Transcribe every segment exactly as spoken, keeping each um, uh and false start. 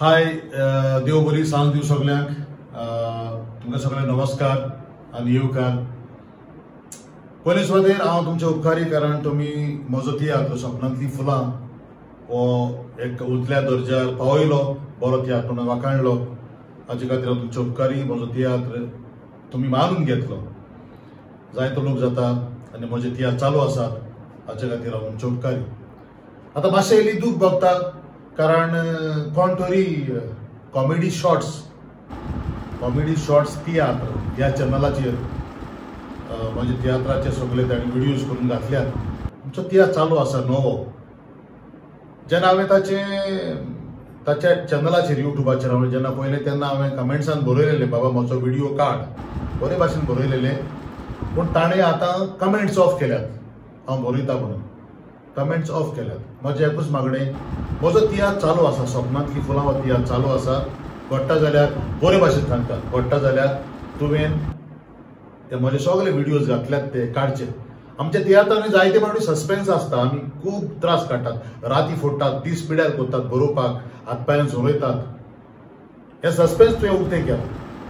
हाय देव बरी सांग दिव सगळ्यांक तुमकां सगळ्यांक नमस्कार आनी येवकार। पयले सुवातेर हांव तुमचे उपकारी कारण तुमी म्हजो तियात्र स्वप्नांतली फुलां हो एक उंचल्या दर्ज्यार पावयलो, बरो तियात्र म्हणून वाखाणलो, हाचे खातीर हांव तुमचे उपकारी। म्हजो तियात्र तुमी मानून घेतलो, जायतो लोक जातात आनी म्हजे तियात्र चालू आसात, हाचे खातीर हांव तुमचे उपकारी। आतां मातशें इल्ली दूख भोगता कारण कोण तरी कॉमेडी शॉर्ट्स कॉमेडी शॉर्ट्स तियात्र ह्या चॅनलाचेर म्हज्या तियात्राचे सगळे ताणें व्हिडियोज करून घातल्यात। आमचो तियात्र चालू आसा नवो। जेन्ना हांवें ताचे ताच्या चॅनलाचेर युट्यूबाचेर हांवें जेन्ना पयलें तेन्ना हांवें कमेंट्सान बरयलेलें बाबा म्हजो व्हिडियो काड, बरे भाशेन बरयलेलें, पूण ताणें आतां कमेंट्स ऑफ केल्यात। हांव बरयता म्हणून कमेंट्स ऑफ केल्यात। म्हजें एकूच मागणें, म्हजो तियात्र चालू आसा, स्वप्नांतली फुलां हो तियात्र चालू आसा। घडटा जाल्यार बरे भाशेन सांगता, घडटा जाल्यार तुवें ते म्हजे सगळे व्हिडियोज घातल्यात ते काडचे। आमच्या तियात्रांनी जायते फावटी सस्पेन्स आसता, आमी खूब त्रास काडटात, राती फोडटात, दीस पिड्यार करतात बरोवपाक, हातपांयान झोरयतात। हे सस्पेन्स तुवें उक्तें केलें।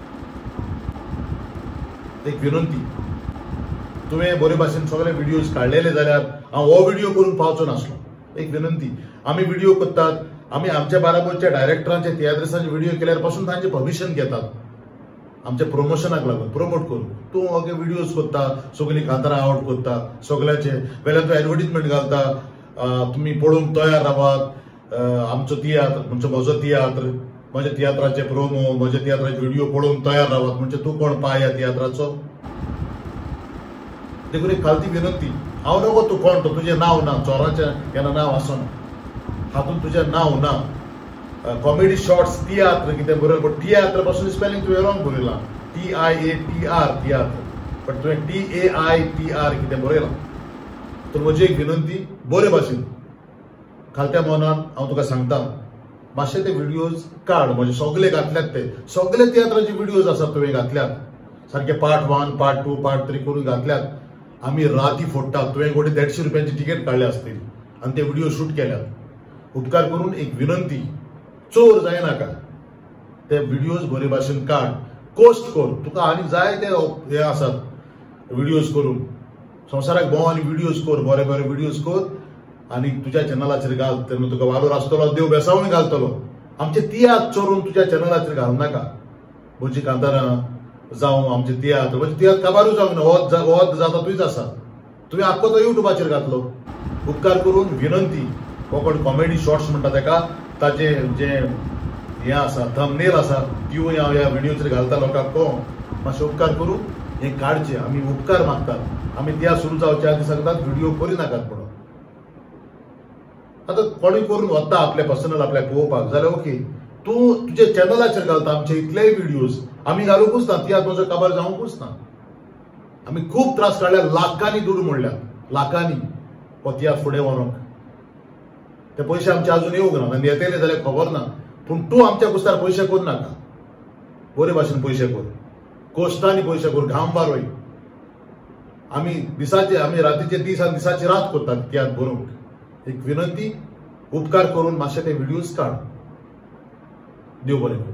एक विनंती, तुवें बरे भाशेन सगळे व्हिडियोज काडलेले जाल्यार हांव हो व्हिडियो करून पावचो नासलो। एक विनंती, आमी व्हिडियो करतात, आमी आमच्या बाराबरच्या डायरेक्टरांचे तियात्रिसांचे व्हिडियो केल्यार पासून तांचे परमिशन घेतात, आमच्या प्रमोशनाक लागून प्रमोट करून। तूं ओके व्हिडियोज करता, सगळीं कांतारां आवड करता सगळ्याचे, वेल्यान तूं एडवर्टिजमेंट घालता, तुमी पळोवंक तयार रावात आमचो तियात्र, म्हणजे म्हजो तियात्र, म्हज्या तियात्राचे प्रोमो, म्हज्या तियात्राचे व्हिडियो पळोवंक तयार रावात, म्हणजे तूं कोण पाय ह्या तियात्राचो। देखून एक खालती विनंती, हांव नको तूं कोण तो, तुजें नांव ना, चोराचें केन्ना नांव आसना, हातूंत तुजें नांव ना। कॉमेडी शॉर्ट्स तियात्र कितें बरयलें, बट तियात्र पासून स्पेलिंग तुवें रॉंग बरयलां, T I A T R तियात्र, बट तुवें T A I T R कितें बरयलां। तर म्हजी एक विनंती, बरे भाशेन खालत्या मनान हांव तुका सांगता, मातशे ते व्हिडियोज काड, म्हजे सगळे घातल्यात ते सगळे तियात्राचे व्हिडियोज आसात, तुवें घातल्यात सारखे, part one part two part three करून घातल्यात। आमी राती फोडटात, तुवें कोणी देडशे रुपयांची तिकेट काडली आसतली आनी ते व्हिडियो शूट केल्यात। उपकार करून एक विनंती, चोर जायनाका, ते व्हिडियोज बरे भाशेन काड, पोस्ट कर। तुका आनी जाय ते हे आसात व्हिडियोज करून, संवसाराक भोंव आनी व्हिडियोज कर, बरे बरे व्हिडियोज कर आनी तुज्या चॅनलाचेर घाल। तेन्ना तुका वालोर आसतलो, देव बेसावूय घालतलो। आमचे तियात्र चोरून तुज्या चॅनलाचेर घालूं नाका। म्हजी कांतारां जावं आमचे तियात्र, म्हणजे तियात्र काबारूच जावंक ना, वोद जाता तुयच आसा, तुवें आख्खो तो युट्यूबाचेर घातलो। उपकार करून विनंती, कोंकण कॉमेडी शॉर्ट्स म्हणटा तेका, ताचे जे हे आसा थंबनेल आसा तिवूय हांव ह्या व्हिडियोचेर घालता लोकांक कळोवंक। मातशें उपकार करून हे काडचे, आमी उपकार मागतात। आमी तियात्र सुरू जावच्या आदी सांगतात व्हिडियो करिनाकात म्हणून। आतां कोणूय करून वता आपले पर्सनल आपल्याक पळोवपाक जाल्यार ओके, तूं तुजे चॅनलाचेर घालता आमचे इतलेय व्हिडियोज, आमी घालूंकूच ना, तियात्र म्हजो काबार जावंकूच ना। आमी खूब त्रास काडल्या, लाखांनी दूड मोडल्यात, लाखांनी हो तियात्र फुडें व्हरोंक। ते पयशे आमचे अजून येवंक ना, आनी येतले जाल्यार खबर ना, पूण तूं आमच्या कुस्तार पयशे कर नाका, बरे भाशेन पयशे कर, कोश्टांनी पयशे कर, घाम बारोय। आमी दिसाचे आमी रातीचे दीस आनी दिसाची रात करतात तियात्र बरोवंक। एक विनंती, उपकार करून मातशे ते व्हिडियोज काड। देव बरें करूं।